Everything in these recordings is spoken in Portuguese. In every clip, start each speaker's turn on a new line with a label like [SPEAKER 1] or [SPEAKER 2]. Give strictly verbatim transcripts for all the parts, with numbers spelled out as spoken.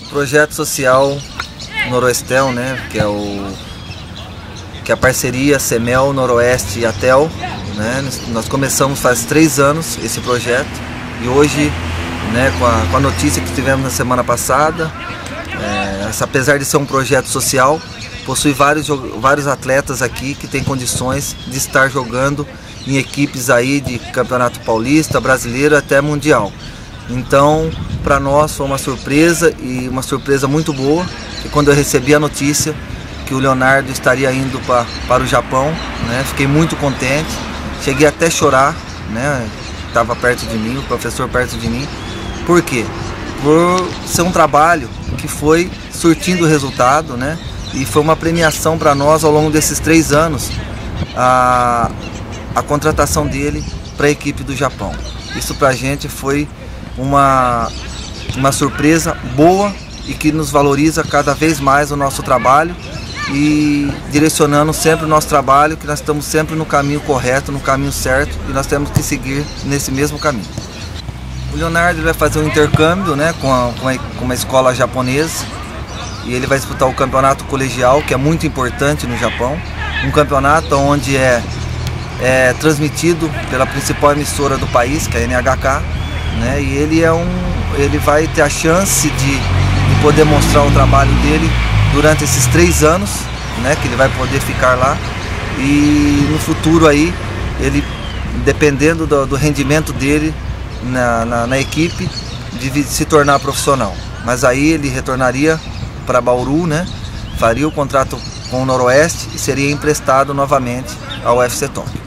[SPEAKER 1] Projeto social Noroestel, né, que é o que é a parceria Semel, Noroeste e Atel, né, nós começamos faz três anos esse projeto e hoje, né, com a, com a notícia que tivemos na semana passada, é, essa, apesar de ser um projeto social, possui vários, vários atletas aqui que têm condições de estar jogando em equipes aí de Campeonato Paulista, Brasileiro até Mundial. Então, para nós foi uma surpresa e uma surpresa muito boa, que quando eu recebi a notícia que o Leonardo estaria indo pra, para o Japão, né, fiquei muito contente, cheguei até a chorar, né, estava perto de mim, o professor perto de mim. Por quê? Por ser um trabalho que foi surtindo resultado, né, e foi uma premiação para nós ao longo desses três anos, a, a contratação dele para a equipe do Japão. Isso para a gente foi uma, uma surpresa boa e que nos valoriza cada vez mais o nosso trabalho e direcionando sempre o nosso trabalho, que nós estamos sempre no caminho correto, no caminho certo e nós temos que seguir nesse mesmo caminho. O Leonardo vai fazer um intercâmbio, né, com, a, com, a, com uma escola japonesa e ele vai disputar o campeonato colegial, que é muito importante no Japão, um campeonato onde é, é transmitido pela principal emissora do país, que é a N H K, né, e ele, é um, ele vai ter a chance de, de poder mostrar o trabalho dele durante esses três anos, né, que ele vai poder ficar lá e no futuro aí, ele, dependendo do, do rendimento dele na, na, na equipe, de se tornar profissional. Mas aí ele retornaria para Bauru, né, faria o contrato com o Noroeste e seria emprestado novamente ao U F C Tóquio.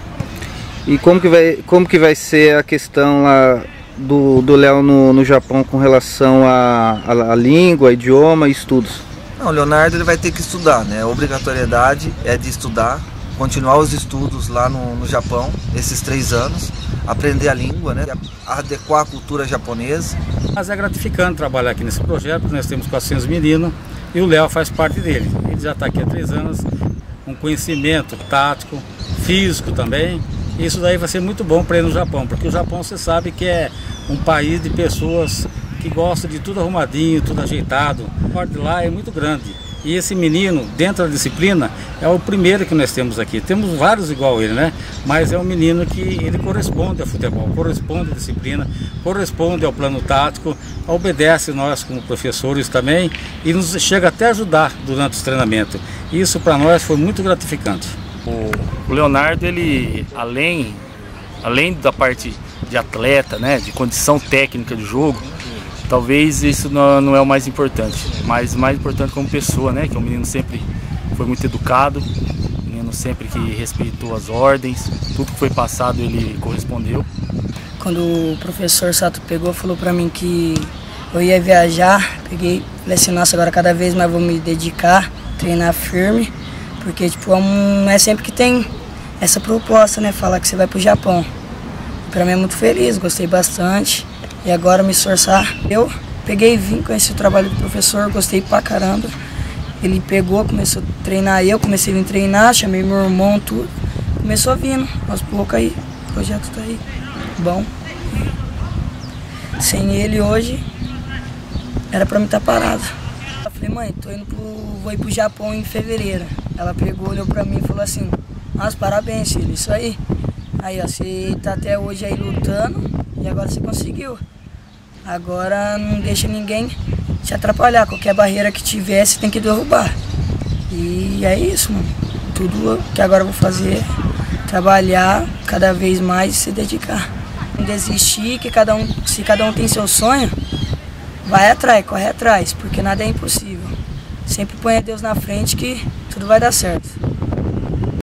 [SPEAKER 2] E como que vai, como que vai ser a questão lá do do Léo no, no Japão com relação à a, a, a língua, idioma e estudos?
[SPEAKER 1] Não, o Leonardo ele vai ter que estudar, né? A obrigatoriedade é de estudar, continuar os estudos lá no, no Japão, esses três anos, aprender a língua, né? Adequar a cultura japonesa.
[SPEAKER 3] Mas é gratificante trabalhar aqui nesse projeto, nós temos quatrocentos meninos e o Léo faz parte dele. Ele já está aqui há três anos, com conhecimento tático, físico também. Isso daí vai ser muito bom para ele no Japão, porque o Japão você sabe que é um país de pessoas que gostam de tudo arrumadinho, tudo ajeitado. O corte lá é muito grande. E esse menino, dentro da disciplina, é o primeiro que nós temos aqui. Temos vários igual ele, né? Mas é um menino que ele corresponde ao futebol, corresponde à disciplina, corresponde ao plano tático, obedece nós como professores também e nos chega até a ajudar durante os treinamentos. Isso para nós foi muito gratificante.
[SPEAKER 4] O Leonardo, ele além, além da parte de atleta, né, de condição técnica de jogo, talvez isso não, não é o mais importante, mas o mais importante como pessoa, né, que o menino sempre foi muito educado, o menino sempre que respeitou as ordens, tudo que foi passado ele correspondeu.
[SPEAKER 5] Quando o professor Sato pegou, falou para mim que eu ia viajar, peguei, falei assim, nossa, agora cada vez mais vou me dedicar, treinar firme, porque tipo, não é sempre que tem essa proposta, né, falar que você vai pro Japão. Para mim é muito feliz, gostei bastante. E agora me esforçar. Eu peguei e vim com esse trabalho do professor, gostei pra caramba. Ele pegou, começou a treinar eu, comecei a vir treinar, chamei meu irmão, tudo. Começou vindo, aos poucos aí, o projeto tá aí, bom. Sem ele hoje, era pra mim estar parado. Eu falei, mãe, tô indo pro, vou ir pro Japão em fevereiro. Ela pegou, olhou pra mim e falou assim, nossa, parabéns, filho, isso aí. Aí, ó, você tá até hoje aí lutando e agora você conseguiu. Agora não deixa ninguém te atrapalhar. Qualquer barreira que tiver, você tem que derrubar. E é isso, mano. Tudo que agora eu vou fazer é trabalhar cada vez mais e se dedicar. Não desistir, que cada um, se cada um tem seu sonho, vai atrás, corre atrás, porque nada é impossível. Sempre ponha Deus na frente que tudo vai dar certo.